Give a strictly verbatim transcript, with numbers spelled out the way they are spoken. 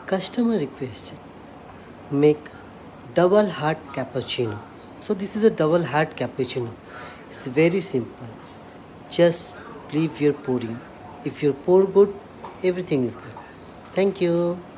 Customer requested make double hot cappuccino. So this is a double hot cappuccino. It's very simple. Just believe you're pouring. If you pour good, everything is good. Thank you.